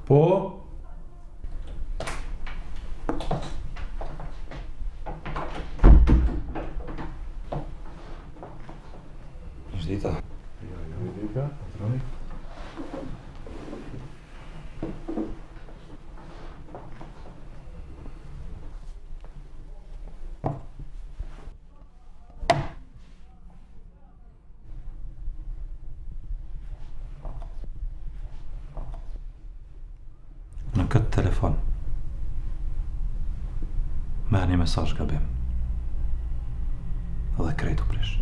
Po? Është dita. Jo, dita, patroni. Në këtë telefon merr një mesazh gabim dhe krejt u prish.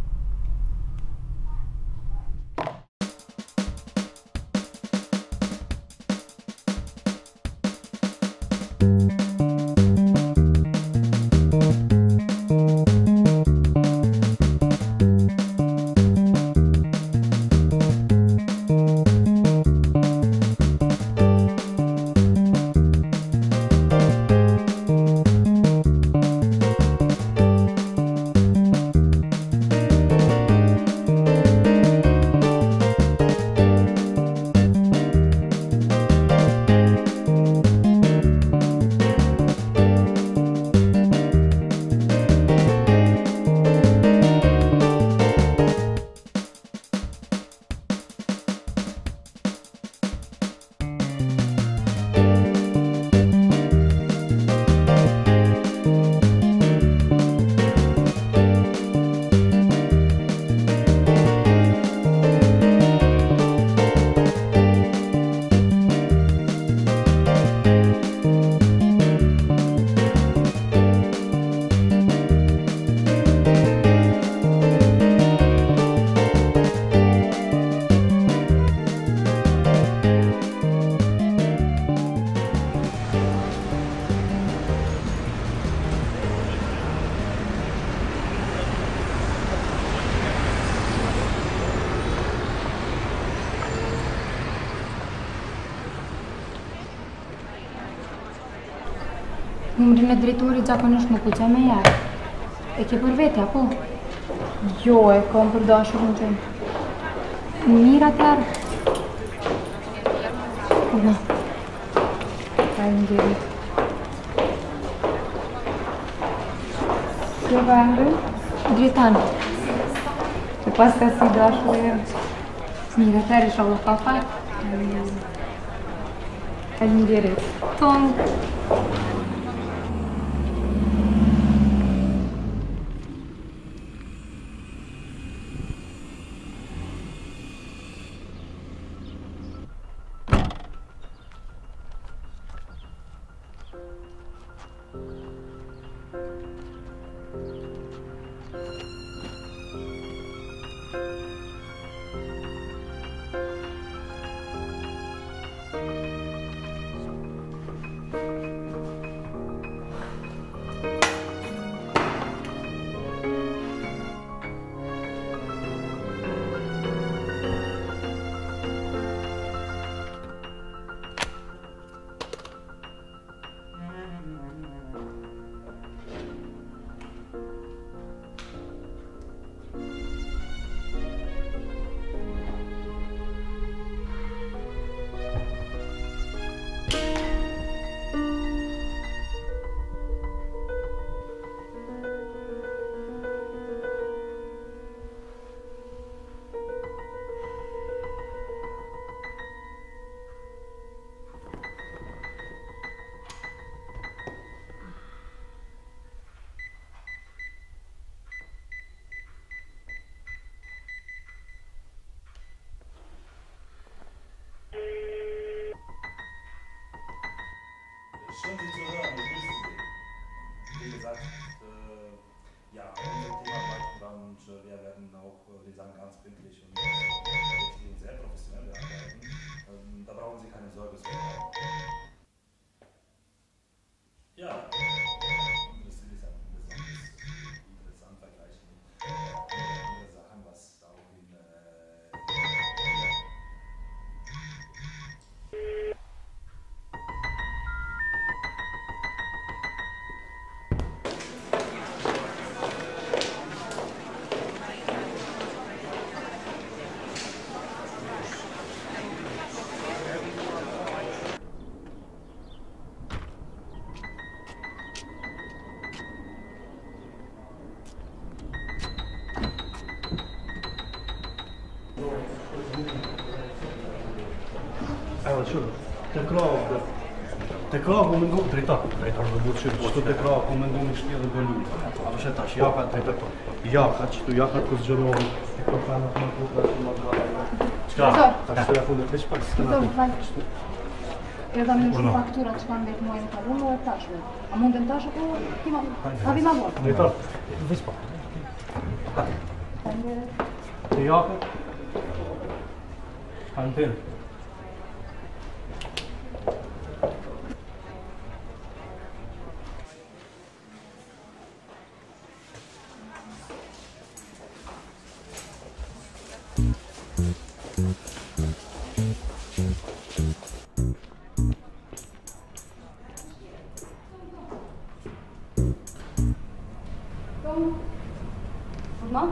Numrin e drejtorit zakonisht nuk u qa me jarë. E ke për vete, apo? Jo, e kam për dashurin tim. Mirë atëherë. Puna. Faleminderit. Kjo ka emrin? Dritan. E pas ka si dashurin. Mirë atëherë, inshallah ka fat. Faleminderit. Tonë. Te krahu, te krahu më ndu, drejtar më butë që qëto te krahu më ndu në shtje dhe bëllu. A vëshe tash, jaka, drejtar. Jaka, qëtu jakat ku zgjërohen. E këto kanat më kutra që më dhara. Qka? Tash të fundet veç pak s'këna të. Eu dam një shumë faktura që kanë vetë muajnë ka vunë, e tashme. A mundem tash apo ti ma vonë? Drejtar, veç pak. Te jakat. Anten. Ma?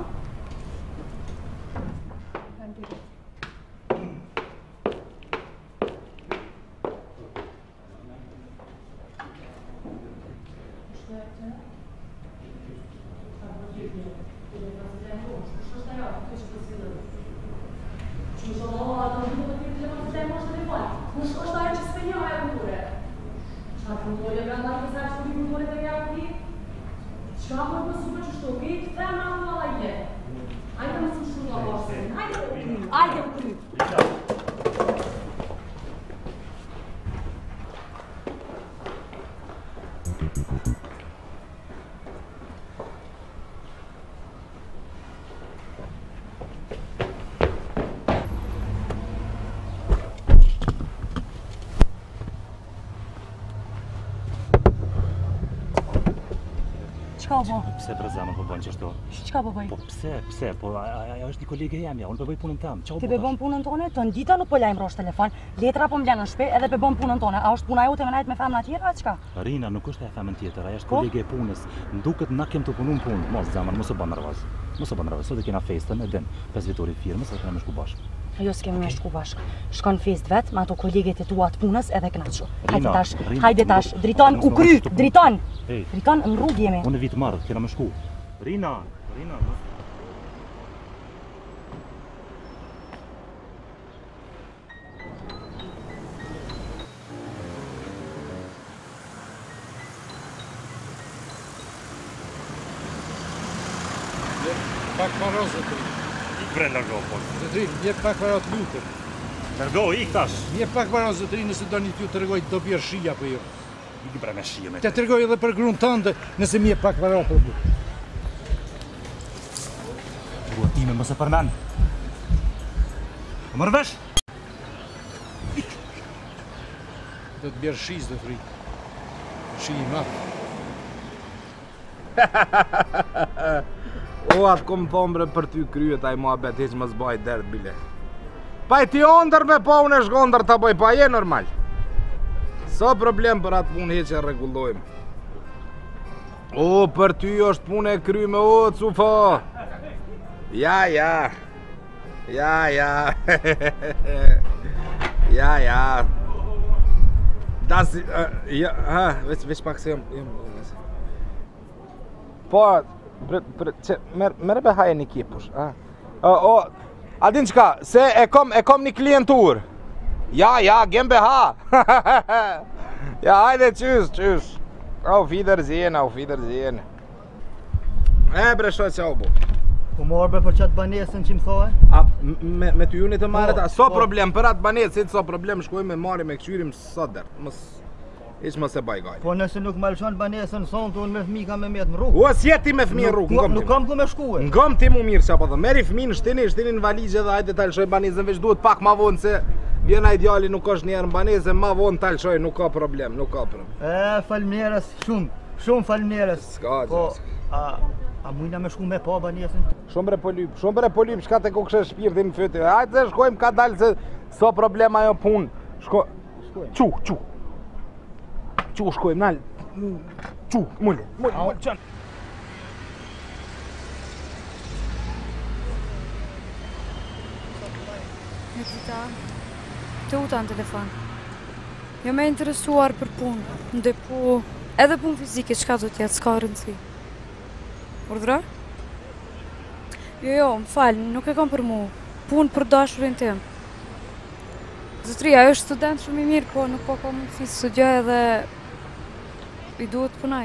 Qka po? Pse prezama po bën qështu? Qka po bëj? Po pse, po ajo është një kolege jemja, unë po bëj punën tam. Çau Ti pe bën punën tonë, të ndita nuk po lajmërosh telefon, letra po m'blen në shtëpi edhe pe bën punën tonë. A është puna jote me najt me femna tjera, çka? Rina nuk është e femën tjetër, ajo është kolege e punës. M'duket na kem të punuar në punë. Mos zamër, mos u bën nervoz. Mos u bën nervoz. Sot e kena festën e din, 5 vjetori firmës, edhe kemi shku bashkë. Jo s'kemi me shku bashkë. Shkon fest vet me ato koleget e tua të punës edhe kënaqshu. Rina, Hajde tash, driton u kry, driton. Hey. Driton në rrugë jemi. Unë vit marrë, kena me shku. Rina. Pak para zotëri. Bre largo po. Zotëri, jep pak para të lutem. Largo, ik tash. Jep pak para zotëri nëse do një t'ju të regoj do bjerë shia për jo. Ik bre me shije me. Te të regoj edhe për grunë tënde nëse mi jep pak para të lutem. Grua time mos e përmen. Më mërë vesh? Do të bjerë shiz dhe fri. Shi i matë. O, atë kom thonë bre për ty kryet, a i mua bet heq më zbaj dert bile. Pa i ti ondër me pa unë e shkondër të bëj, pa je normal. Sa problem për atë punë heq e regullojmë. O, për ty është punë e kryme, o, cufa. Ja. Ja. Dasi, veç pak se jam. Po, merë haje një kipush, a din qka, se e kom një klientur. Ja, gem ha. Ja, hajde, qysh. Auf Wiedersehen. Bre, shoj qau bu. Po morë bre për qatë banesën që më thoi? A, me ty unit të marret, so problem, për atë banesë, so problem, shkojmë me marri me këqyrim sot dert, Iq mos e baj gaj. Po nëse nuk më lëshon banesën sonë, unë me fmi ka me mjetë më rrugë. O, s'jeti me fmi në rrugë, Nuk kam ku me shkue. Ngëm ti mu mirë që apo dhe, meri fmi në shtini në valigje dhe hajde talëshoj banesën, veç duhet pak ma vonë se vjena ideali nuk është njerë në banesën, ma vonë talëshoj, nuk ka problem. Falmjeres, shumë falmjeres. Ska Po, a mujna me shku me pa banesën? Shumë bre polyp, shka te ku kështë shpirtin në fyty. Hajde se shkojmë ka dalë se so problem ajo punë. Qu shkojmë, nalë. Mulle, qënë. Një dita, të uta në telefon. Jo me interesuar për punë, në depo, edhe punë fizike, qka do t'jetë, s'ka rëndësi. Urdhra? Jo, më falë, nuk e kam për mu. Punë për dashurin tim. Zotria, është student shumë i mirë, po nuk po ka mundësi të studioj edhe i duhet punoj.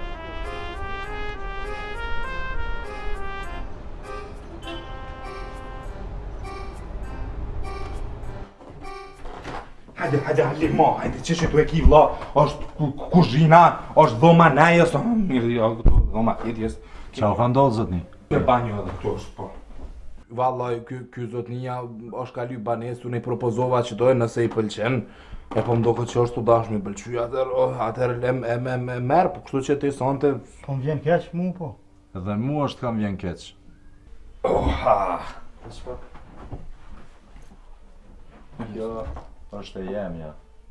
Hajde, hajde, ma, hajde, që që tu e ki vla, është kuzhina, është dhoma nejës, mirë, dhoma tjetjes. Qa u ka ndodhë, zotni? Me banjo edhe këtu është, po. Vallaj, ky zotnia është kalu banes, unë i propozova që dojë nëse i pëlqen, e po mdo këtë që është të dashmi pëlqy, atër e merë, po kështu që ti sante... Po më vjen keq mu, po. Edhe mu është kam vjen keq. Oha! Kjo është e jemja.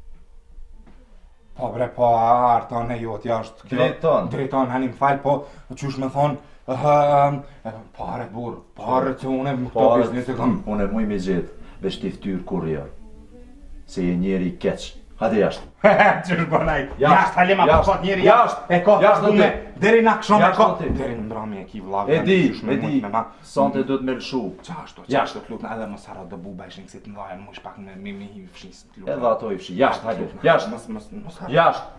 Po bre, po arton e jot jashtë. Drejton. Drejton, hani më falë, po qysh me thonë, pare burë, pare që une më këto biznis e kam. Unë e muj me gjithë, veç t'i ftyrë kur jo. Se je njeri i keq. Hadi jashtë. Qysh bënaj? Jashtë, halima po fat njeri jashtë. E ko, une, deri na këshon e ko. Deri në ndrami e ki vlavë. E di, sante du t'me lëshu. Qashtu, qashtu t'lut në edhe më sara dë buba ishin kësit në dhajen, mu shpak me hi fshin së t'lut. Edhe ato i fshi, jashtë, hajde, jashtë. Jashtë.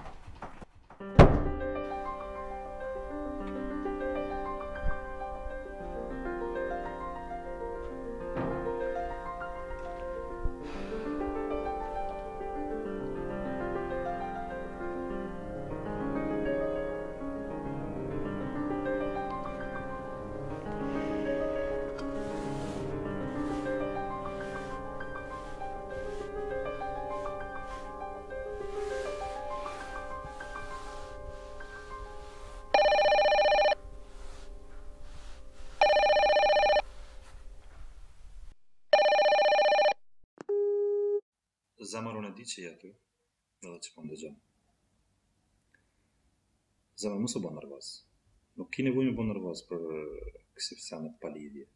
Zemër unë e di që jetu, edhe që po më dëgjon. Zemër, mos u bë nervoz. Nuk ki nevojë me bë nervoz për kësi senet pa lidhje.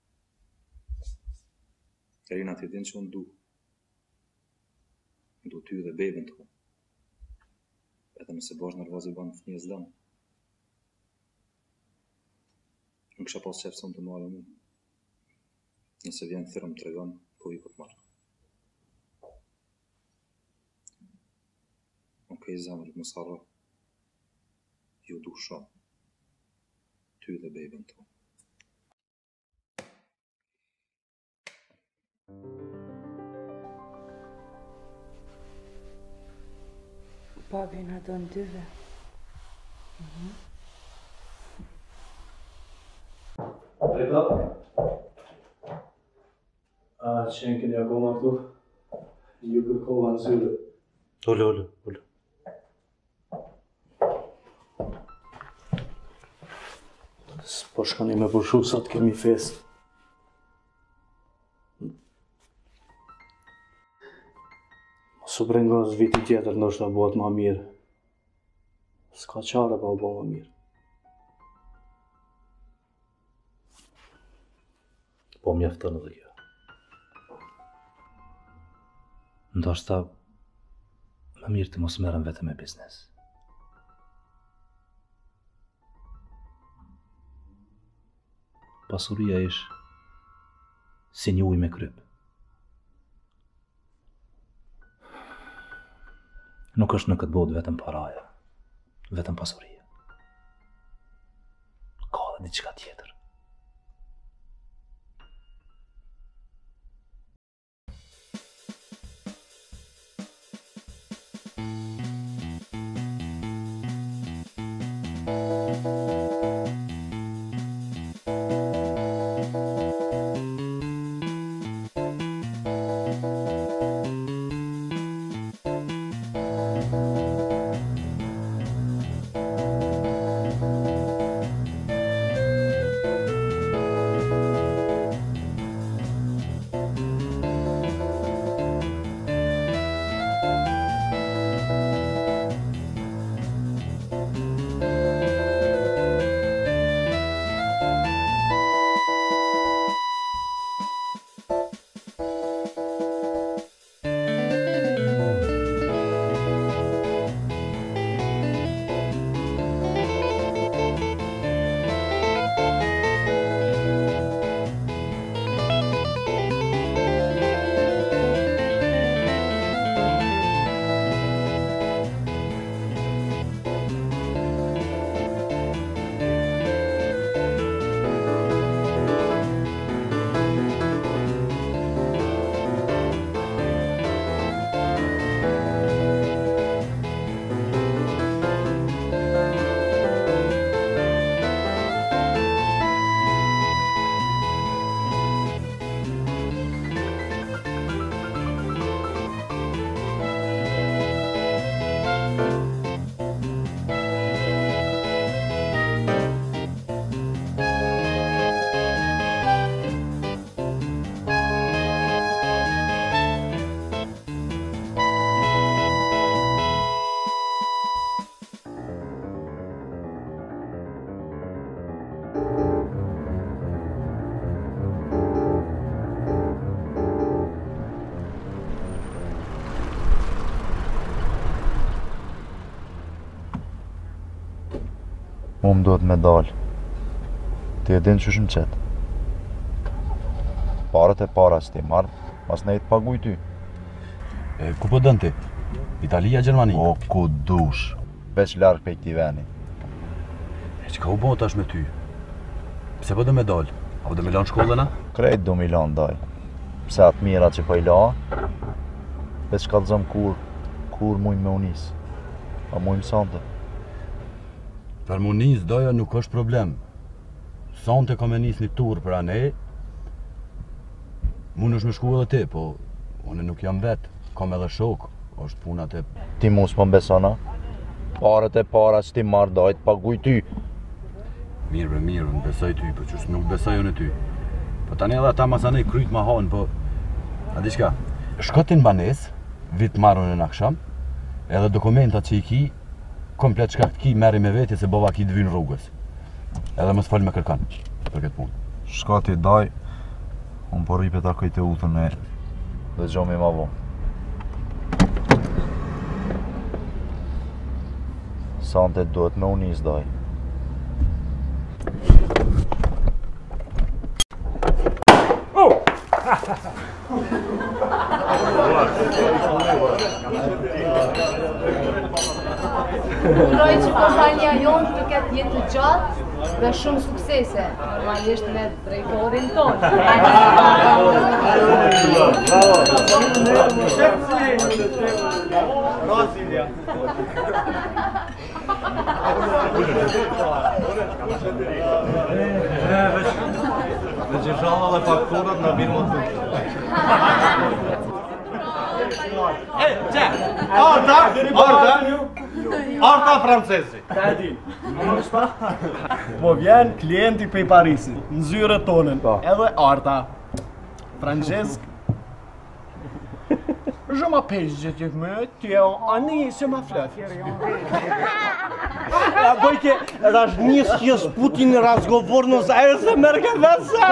Karina ti din që unë du ty dhe bebën të. Edhe nëse bësh nervoz i bën fëmijës dëm. Nuk kisha pas qef son të marrë mu. Nëse vjen thërëm të regon, po i për të marrë. Okej, zemër, mos harro. Ju du shumë. Ty dhe bebën të. Papi në do në dyve. Drejta? A qenë këni akoma këtu? Ju kërkova në zyre. Ullë. Po shkani me përshu sot kemi fest. Mos u brengos viti tjetër ndoshta bëhet ma mirë. S'ka qare pa u bë ma mirë. Po mjafton edhe kjo. Ndoshta më mirë të mos merrem vetëm me biznes. Pasuria ish si një ujë me kryp. Nuk është në këtë botë vetëm paraja, vetëm pasuria. Ka edhe diçka tjetër. Më duhet me dal. Ti e din që shumë qetë. Parët e para që ti marrë, mas ne i të paguj ty. Ku po dënë ti? Italia, Gjermani? O, ku dush. Veç larkë pe këti veni. Që ka u bo tash me ty? Pse po dë me dal? Apo dë me lanë shkollëna? Krejt do mi lanë daj. Pse atë mira që po i la, veç ka të zëmë kur mujnë me unis. A mujnë sante. Për mu nis doja nuk është problem. Sante ka me nis një tur për ane, mund është me shku edhe ti, po unë nuk jam vetë, kam edhe shok, është punat e... Ti mu s'po mbesona? Parët e para që ti marrë daj të paguj ty. Mirë, unë besoj ty, po qësë nuk besoj unë e ty. Po tani edhe ata masane kryt ma hanë, po... A di shka, shkotin banes, vit marrën e në aksham, edhe dokumentat që i ki, komplet shka ki meri me vetje se bova ki dëvyn rrugës. Edhe më s'fal me kërkan, për këtë punë. Shka ti daj, unë po rripe ta kajte utën e... Dhe gjomi ma vo. Sante duhet me unis daj. Uroj që kompania jonë të ketë jetë të gjatë dhe shumë suksese, normalisht me drejtorin tonë. Dhe që shalla dhe fakturat në birë më të Arta francesi. Po vjen klienti pej Parisit, në zyre tonën, edhe Arta. Francesc. Je m'appelle, je me, tu es Annie, c'est ma flat. Dojke, razniski s Putin razgovorno za Amerika vesa.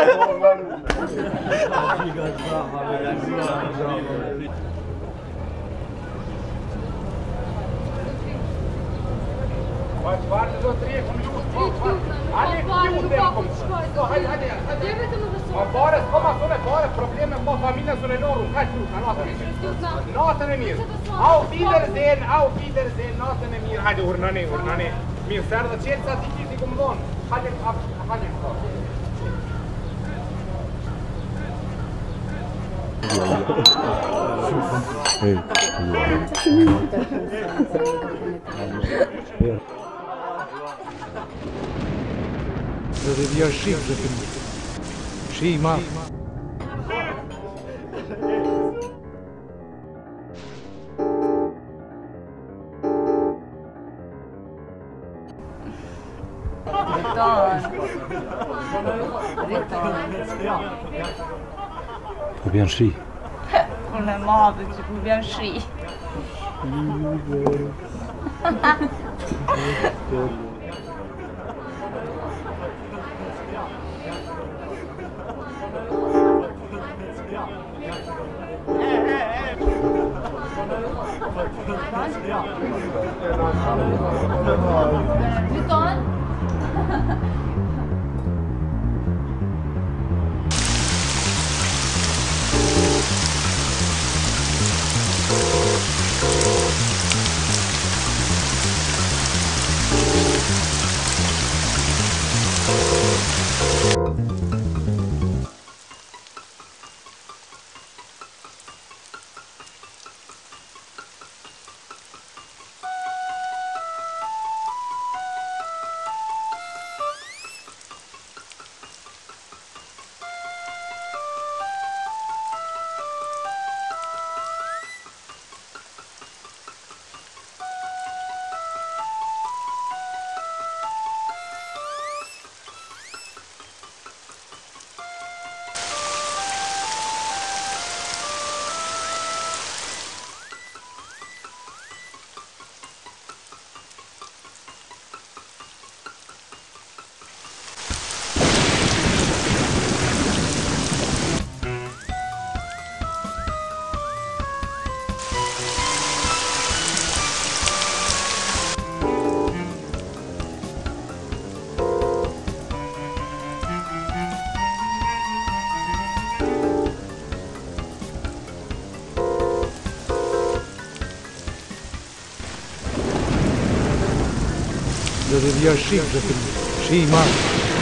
Probleme po familja sonë lorë, ka çu, natën e mirë. Au Wiedersehen, natën e mirë. Hajde urnani. Mirë sardë çelsa ti ti kom don. Hajde. Dhe dhja shqip dhe të shqima. Po bjen shi. Unë e madhe që ku bjen shi. Lyton? Do të vija shik, do të shi i madh.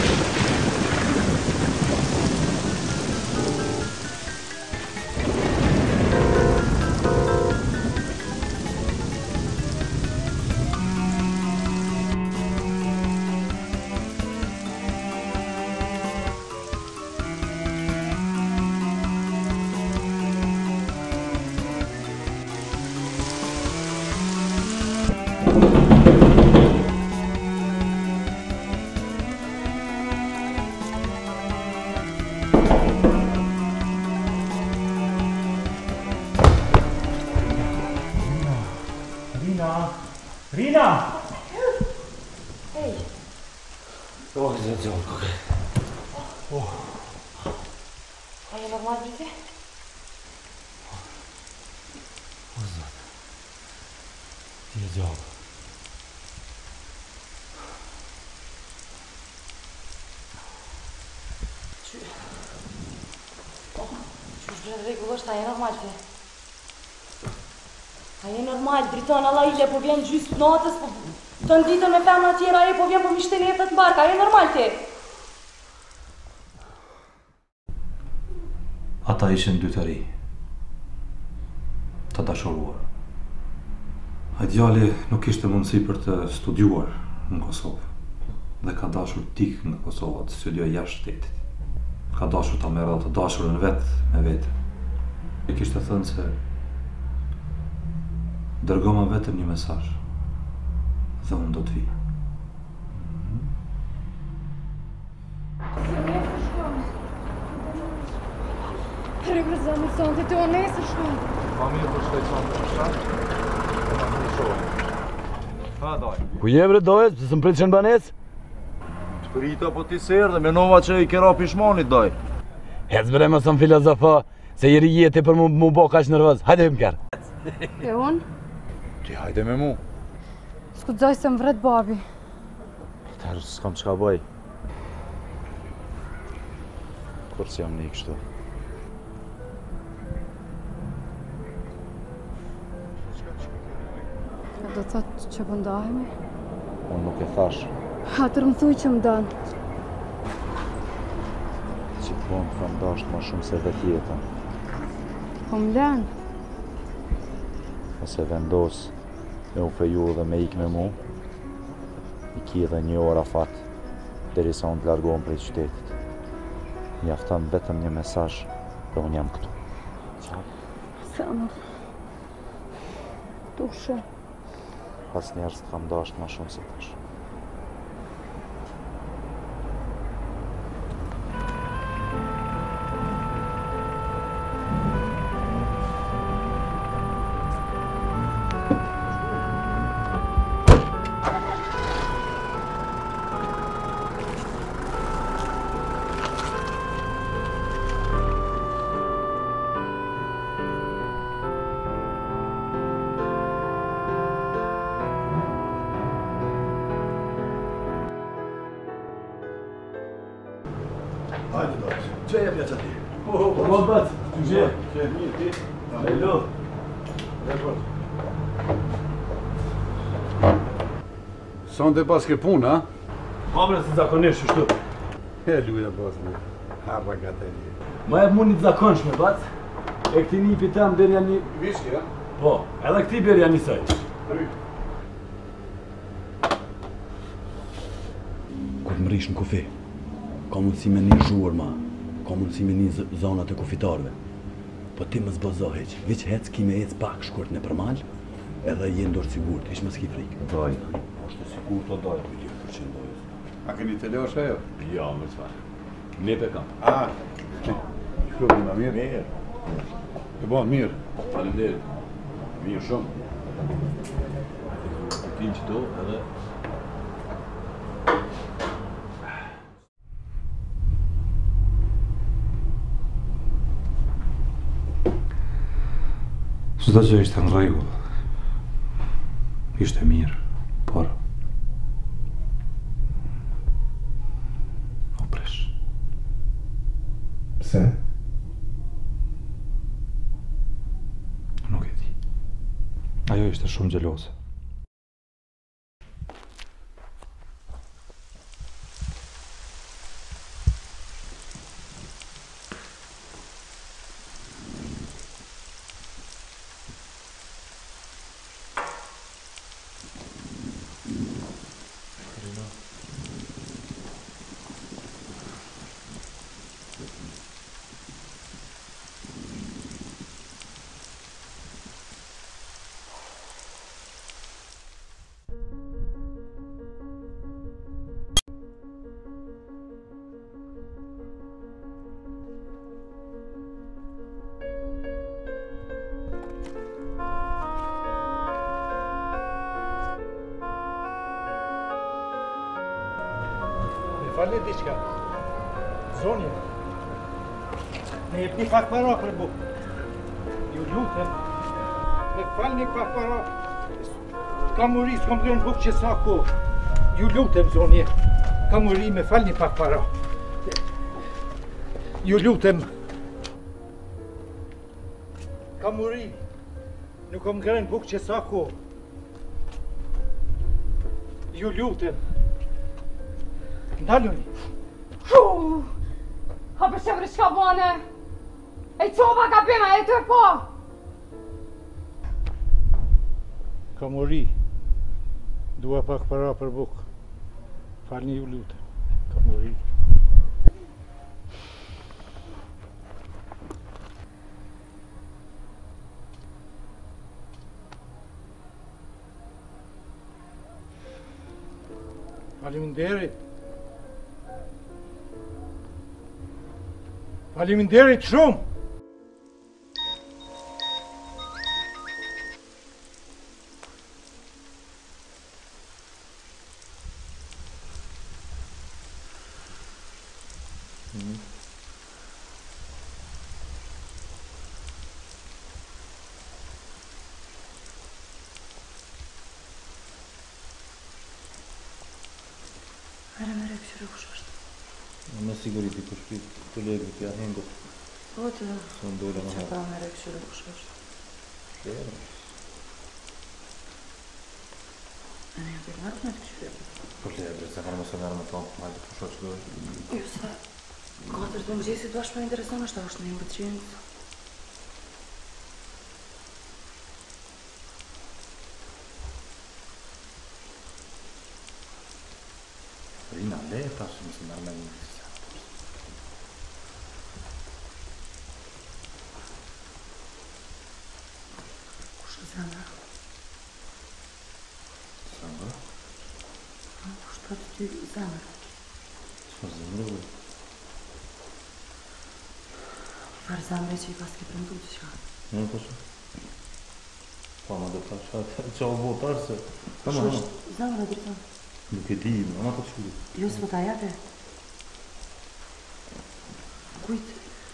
Rina! Hej! Åh, det är jag. A je normal, brite? O, Zot. Ti e gjallë. Qysh bre rregullisht, a je normal ti? A je normal, driton Allah ile, po vjen gjysë natës, po të nditën me femna tjera, po vjen po mishten jetët mbarka, a je normal ti? Ata ishin dy të ri, të dashuruar. A djali nuk ishte mundësi për të studiuar në Kosovë dhe ka dashur tik nga Kosova të studioj jashtë shtetit. Ka dashur ta merrë të dashurën vetë me vete. E kishte thënë se dërgoma vetëm një mesazh dhe unë do të vi. Rëgrë zëmë sonte të o nesër shkojnë. Ma mirë për shkoj qonë për shkak, e ma mirë shohë. Ha, daj. Ku jem re dojës, se së më pritë që në banes? Shpërita po ti serë dhe menova që i kera pishmanit, daj. Hec bre më sëm filozofa, se jeri jeti për mu bo kaq nërvëz. Hajde vim kërë. E unë? Ti hajde me mu. Skudzoj se më vret babi. Tërë s'kam qka bëj. Kur si jam një kështu. A do të thotë që pëndahemi? Unë nuk e thash. Atër më thuj që më danë. Që të vonë kam dasht ma shumë se vetë jetën. Po më lenë. Ose vendos me u feju dhe me ik me mu, i ki edhe një orë afat, derisa unë të largohem prej qytetit. Mjafton vetëm një mesazh dhe unë jam këtu. Se më... Tushe. Pas njerës të kam dasht ma shumë se tash. Hajde, daj. Që e pleqa ti? Po bëtë, që? Që, mirë, ti? E lodh. Sonte pas ke punë, a? Ma bre se zakonisht shtu. E luja pas me. Harra gata e një. Ma e mund një zakonshme, bac. E këti nipi tam berja një... Vishke, a? Po, edhe këti berja një saj. Ryt. Kur më rish në kufi, ka mundësi me një zhurë ma, ka mundësi me një zonat e kufitarve. Po ti më zbazo heq, veç hec ki me hec pak shkurt në përmal, edhe je ndorë sigurt, ish më s'ki frikë. Daj. Ashtë sigurt o daj, për 100% dojës. A keni të leosh ajo? Ja, më çfarë. Nepe kam. A, shkru ma mirë? Mirë. E bon, mirë. Faleminderit. Mirë shumë. Tin që do edhe... Çdo gjë ishte në rregull. Ishte mirë, por o presh. Pse? Nuk e di. Ajo ishte shumë xheloze. falni diçka. Zonja. Me jepni pak para për bukë. Ju lutem. Me falni pak para. Kam uri, s'kom blën bukë që sa kohë. Ju lutem, zonje. Kam uri, me falni pak para. Ju lutem. Kam uri. Nuk kom ngrën bukë që sa kohë. Ju lutem. Ndaluni. Ha për shemri shka bane? E qova ka pena, e të po! Kam uri. Dua pak para për bukë. Falni ju lutem. Kam uri. Faleminderit. Faleminderit shumë. Mere, këshire kush është? Me sigurit I përshpit, kolegët ja hengut. Po të... Së ndole më Që pa mere, këshire kush është? Shere. E ne të marrë me të këshire? Po bre, se kanë mësë merë me tonë, majtë pusho që dojë. Jo se... 4 të mëgjesit do ashtë më intereson është, është në imbërqenit. Rina, le e tash mësë merë me një. Kush është zemra? Zemra? Kush të ty zemra? Qëfar zemrë, bërë? Për zemre që I pas ke premtu që shka? Në të shë? Pa, ma dhe tash, qa o votar se... Kush është zemra, dritën? Nuk e di, ama të shuri. Jo, s'po ta jate? Kujt?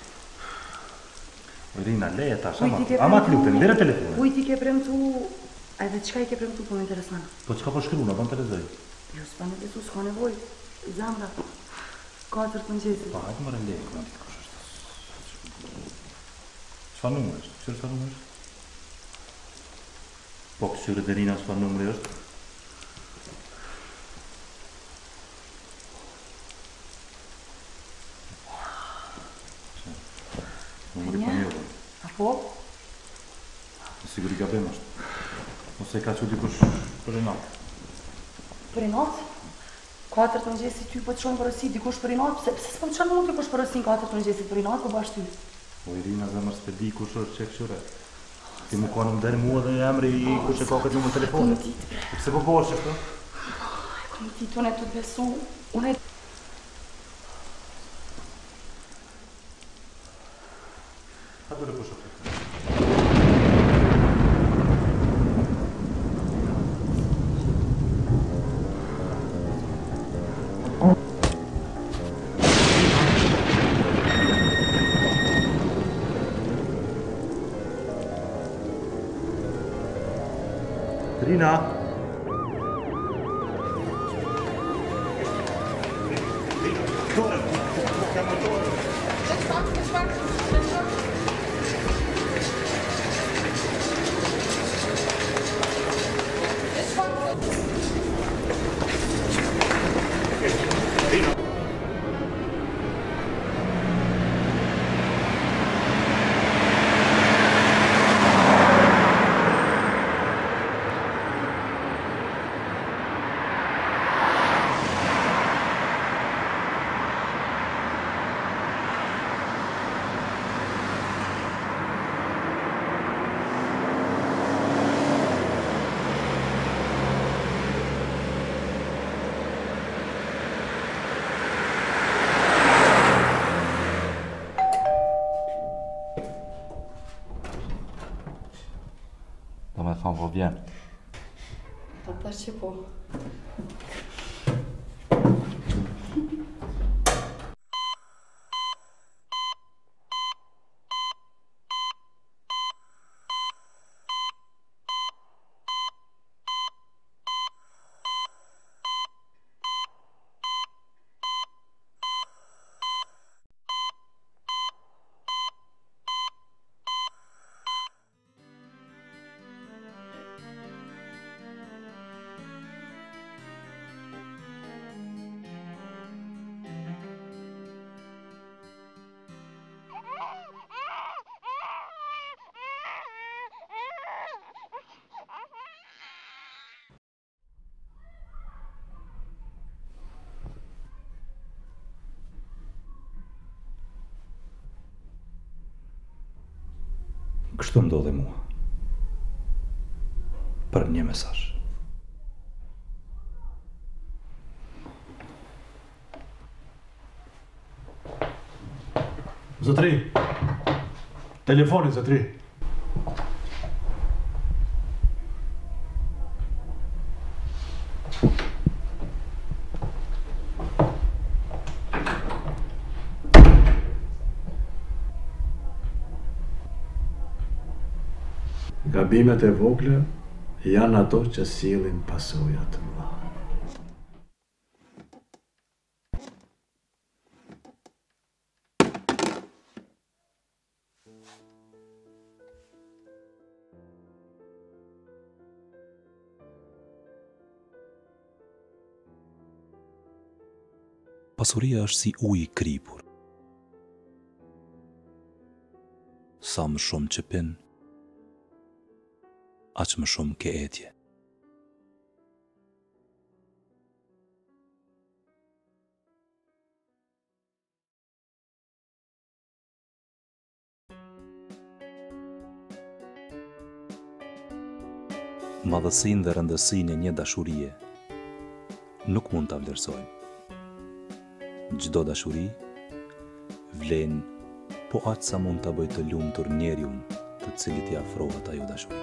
Rina, le e tash, ama të lutem, dhere telefonë. Kujt I ke premtu... Edhe qka I ke premtu po më interesanë? Po qka po shkru, në ban të lezoj? Jo, s'pa në besu, s'ka nevoj. Zemra. 4 të mëgjesit. Pa, hajtë më rëllej, këna ditë kush është. Qfa numër është? Qërë qfa numër është? Po, kësire dhe Rina qfa numëri është? Numëri pa një, Apo? Në siguri ka bëjmë është. Ose ka që dikush për i natë. Për i natë? 4 të mëgjesit ty po të shojnë përësi, dikush për i natë? Pse s'po të qanë mund dikush përësi në 4 të mëgjesit për i natë, po bashkë ty? Po Irina zemër s'pe di kush është që këshure. Ti mu ka në mderë mua dhe emri I kush e ka këtë numër telefonit. Pse po po është këtë? E kom ditë, unë e të të besu, unë e... Ha dole kush është? Rina! Do me thonë po vjen. Ta tash që po. Kështu ndodhi mua. Për një mesazh. Zotri, telefoni, zotri. Gabimet e vogla janë ato që sjellin pasoja të mëdha. Pasuria është si ujë i kripur. Sa më shumë që pin, aq më shumë ke etje. Madhësinë dhe rëndësinë e një dashurie nuk mund ta vlerësojmë. Çdo dashuri vlen po aq sa mund ta bëjë të lumtur njeriu të cilit i afrohet ajo dashuri.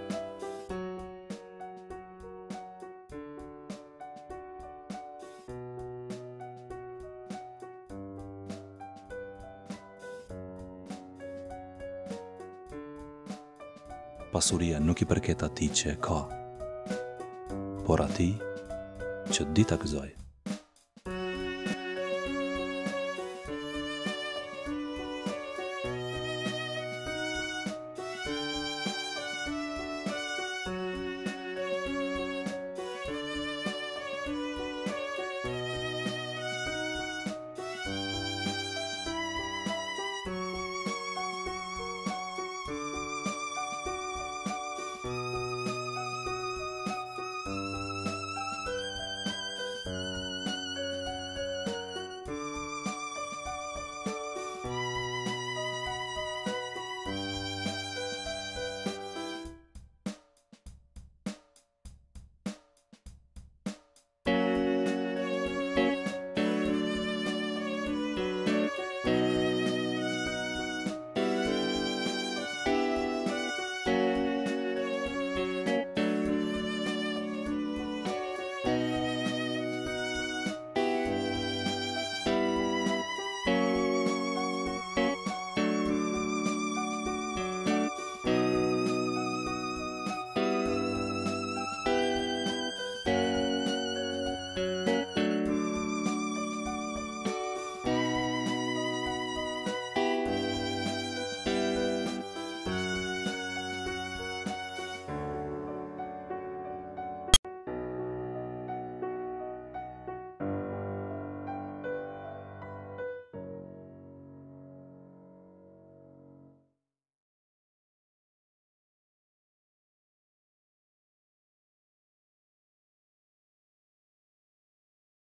Pasuria nuk i përket atij që e ka, por atij që di ta gëzoj.